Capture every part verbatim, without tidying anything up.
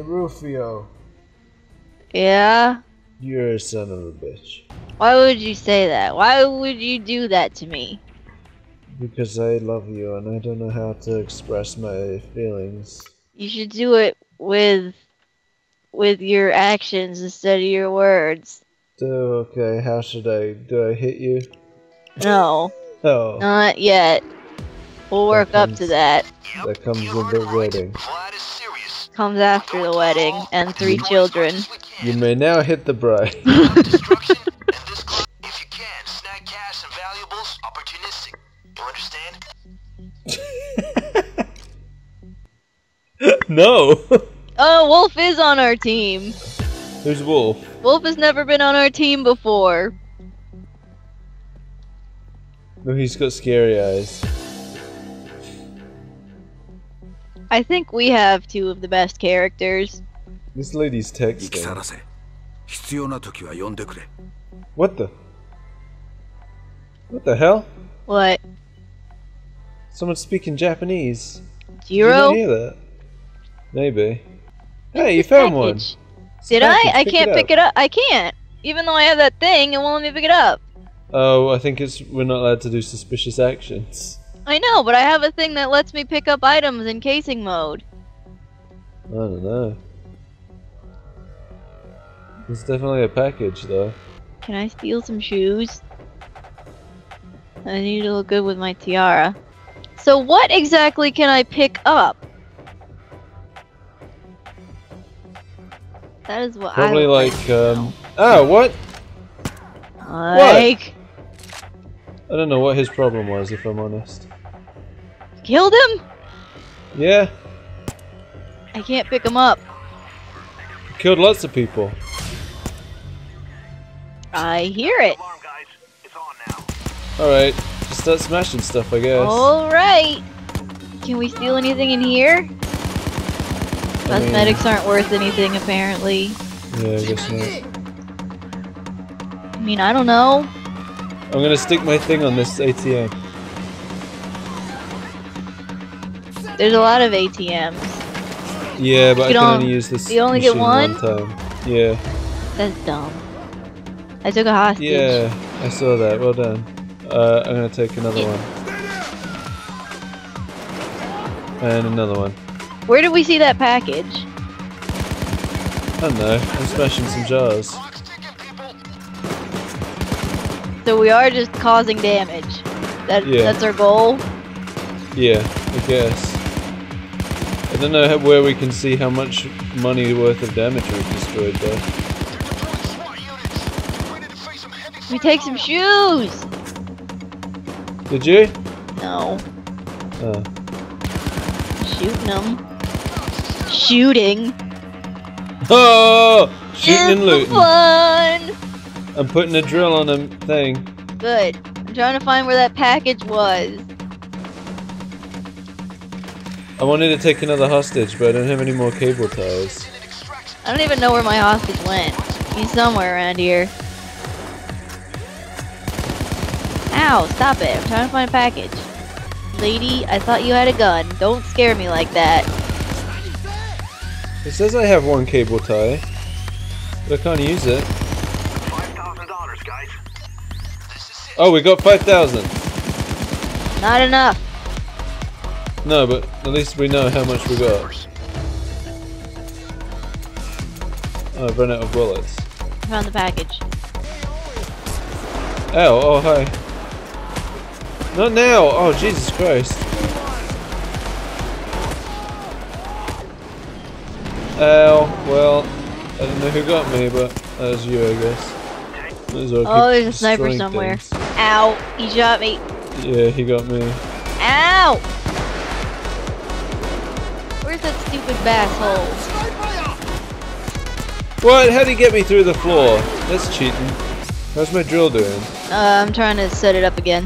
Rufio. Yeah? You're a son of a bitch. Why would you say that? Why would you do that to me? Because I love you and I don't know how to express my feelings. You should do it with with your actions instead of your words. So, okay, how should I? Do I hit you? No. Oh. Not yet. We'll work That up comes- to that. That comes with the wedding. Comes after the wedding and three children. You may now hit the bride. No! Oh, Wolf is on our team. Who's Wolf? Wolf has never been on our team before. No, he's got scary eyes. I think we have two of the best characters. This lady's texting. What the? What the hell? What? Someone's speaking Japanese. Did Jiro? you hear that? Maybe. Hey, you found one. Package. Did I? Package, I pick can't it pick it up. I can't. Even though I have that thing, it won't let me pick it up. Oh, I think it's we're not allowed to do suspicious actions. I know, but I have a thing that lets me pick up items in casing mode. I don't know. It's definitely a package, though. Can I steal some shoes? I need to look good with my tiara. So what exactly can I pick up? That is what Probably I would like, um... Oh, what? like. I don't know what his problem was, if I'm honest. Killed him? Yeah, I can't pick him up. killed lots of people. I hear it. Alright, just start smashing stuff, I guess. Alright. Can we steal anything in here? I mean- Cosmetics aren't worth anything, apparently. Yeah, I guess not. I mean, I don't know. I'm gonna stick my thing on this A T M. There's a lot of A T Ms. Yeah, but I You can don't- only use this you only get machine one? time. Yeah. That's dumb. I took a hostage. Yeah, I saw that. Well done. Uh, I'm gonna take another one. And another one. Where did we see that package? I don't know. I'm smashing some jars. So we are just causing damage. That Yeah. That's our goal? Yeah, I guess. I don't know how, where we can see how much money worth of damage we've destroyed though. We take some shoes! Did you? No. Oh. Shooting them. Shooting. Oh! Shooting is and looting. fun! I'm putting a drill on a thing. Good. I'm trying to find where that package was. I wanted to take another hostage, but I don't have any more cable ties. I don't even know where my hostage went. He's somewhere around here. Ow, stop it. I'm trying to find a package. Lady, I thought you had a gun. Don't scare me like that. It says I have one cable tie, but I can't use it. Oh, we got five thousand. Not enough. No, but at least we know how much we got. Oh, I've run out of bullets. I found the package. Ow, oh hi. Not now! Oh, Jesus Christ. Ow, well, I don't know who got me, but that was you, I guess. Might as well Oh, keep there's a sniper destroying somewhere. things. Ow, he shot me. Yeah, he got me. Ow! Where's that stupid bass hole? What? How'd he get me through the floor? That's cheating. How's my drill doing? Uh, I'm trying to set it up again.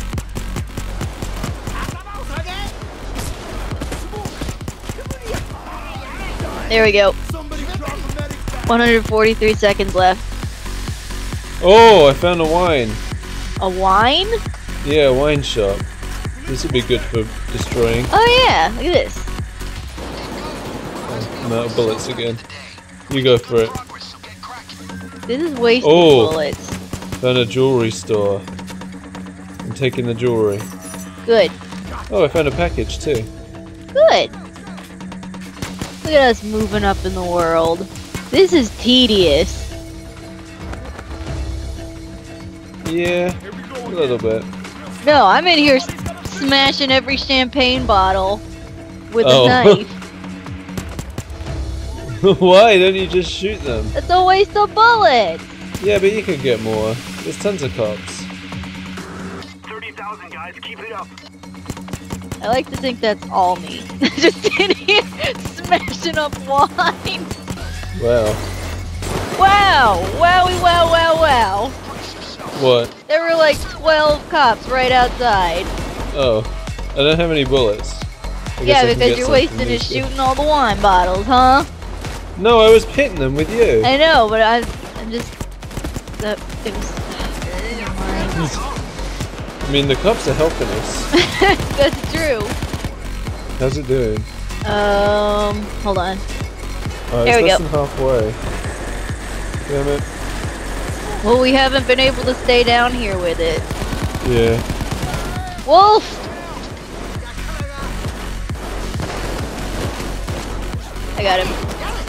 There we go. one hundred forty-three seconds left. Oh, I found a wine. A wine? Yeah, a wine shop. This would be good for destroying. Oh yeah, look at this. Oh, I'm out of bullets again. You go for it. This is wasting Oh. bullets. Found a jewelry store. I'm taking the jewelry. Good. Oh, I found a package too. Good. Look at us moving up in the world. This is tedious. Yeah, a little bit. No, I'm in here s smashing every champagne bottle with Oh. a knife. Why don't you just shoot them? That's a waste of bullets. Yeah, but you can get more. There's tons of cops. thirty thousand guys, keep it up. I like to think that's all me. Just in here smashing up wine. Wow. Wow! Wowie wow wow wow. What? There were like twelve cops right outside. Oh, I don't have any bullets. I guess Yeah, I can because get you're some wasting from it these guys. shooting all the wine bottles, huh? No, I was hitting them with you. I know, but I, I'm just... That, it was... Never mind. I mean, the cops are helping us. That's true. How's it doing? Um, hold on. Oh, There it's we less go. than halfway. Damn it. Well, we haven't been able to stay down here with it. Yeah. Wolf! I got him.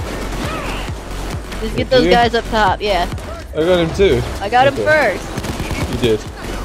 Just get Did those you? guys up top, yeah. I got him too. I got him Okay. first. You did.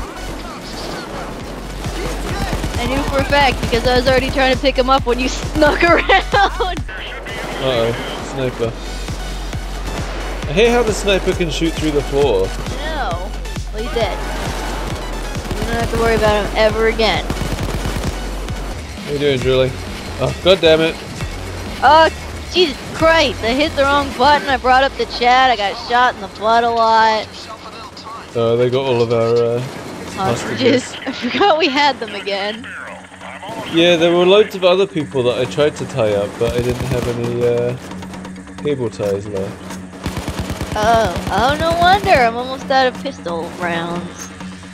I knew for a fact because I was already trying to pick him up when you snuck around. Uh-oh. Sniper. I hate how the sniper can shoot through the floor. No. Well, he's dead. You don't have to worry about him ever again. What are you doing, Drilly? Oh, god damn it. Oh, Jesus Christ. I hit the wrong button. I brought up the chat. I got shot in the butt a lot. Oh, they got all of our, uh... Hostages. Hostages. I forgot we had them again. Yeah, there were loads of other people that I tried to tie up, but I didn't have any, uh... cable ties left. Oh, oh, no wonder. I'm almost out of pistol rounds.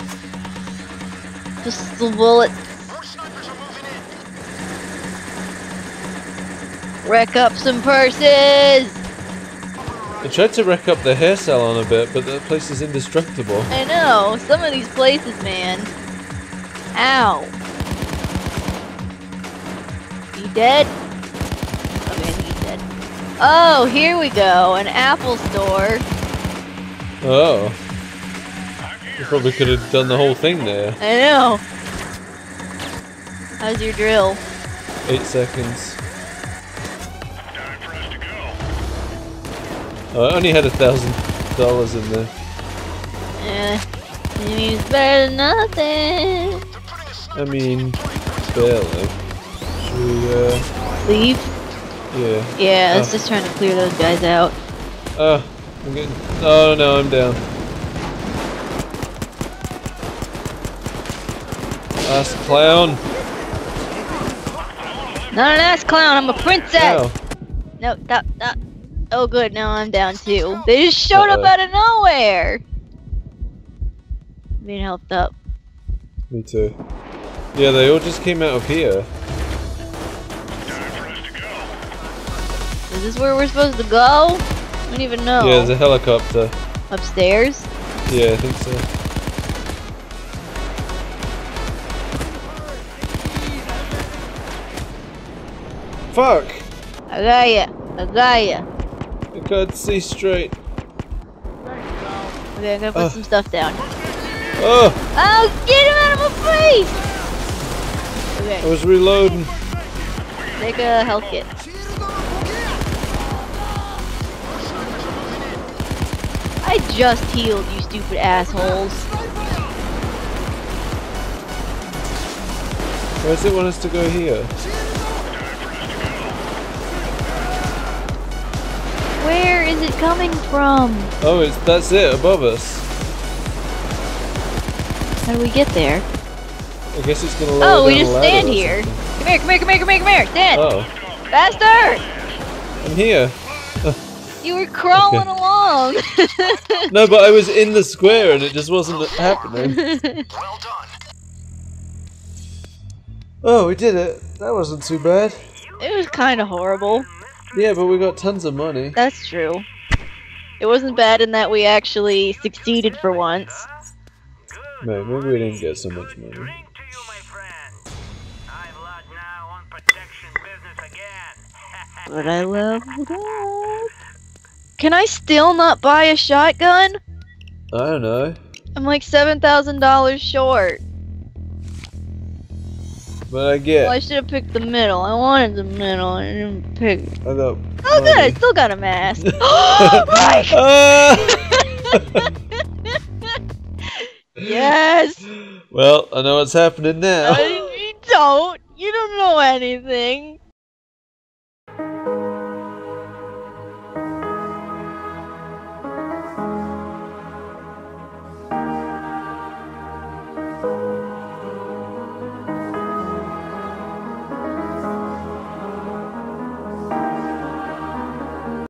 Pistol bullets. Wreck up some purses. I tried to wreck up the hair salon a bit, but that place is indestructible. I know. Some of these places, man. Ow. He dead? Okay, he's dead. Oh, here we go. An Apple store. Oh. You probably could have done the whole thing there. I know. How's your drill? Eight seconds. Time for us to go. Oh, I only had a thousand dollars in there. Eh. It means better than nothing. I mean, barely. Should we, uh, Leave? yeah. Yeah, I was Oh. just trying to clear those guys out. Oh, I'm getting, oh no, I'm down. Ass clown. Not an ass clown, I'm a princess! Ow. No, that, that. Oh good, now I'm down too. They just showed Uh-oh. up out of nowhere! Being helped up. Me too. Yeah, they all just came out of here. Time for us to go. Is this where we're supposed to go? I don't even know. Yeah, there's a helicopter. Upstairs? Yeah, I think so. Fuck! I got ya. I got ya. I can't see straight. Okay, I'm gonna put Ugh. some stuff down. Oh! Oh, get him out of my face! I Okay, was reloading. take a health kit. I just healed, you stupid assholes. Where does it want us to go here? Where is it coming from? Oh, it's that's it above us. How do we get there? I guess it's gonna lower Oh, we down just a ladder stand or here. something. Come here, come here, come here, come here, come here. Stand! Oh, Faster! I'm here. You were crawling Okay. along. No, but I was in the square and it just wasn't happening. Well done. Oh, we did it. That wasn't too bad. It was kind of horrible. Yeah, but we got tons of money. That's true. It wasn't bad in that we actually succeeded for once. Maybe, maybe we didn't get so much money. Drink to you, my friend. I've logged now on protection business again. But I leveled up. Can I still not buy a shotgun? I don't know. I'm like seven thousand dollars short. But I get. Well, I should have picked the middle. I wanted the middle. I didn't pick. I got. Oh, good. I still got a mask. Right. Ah! Yes. Well, I know what's happening now. Uh, you don't. You don't know anything.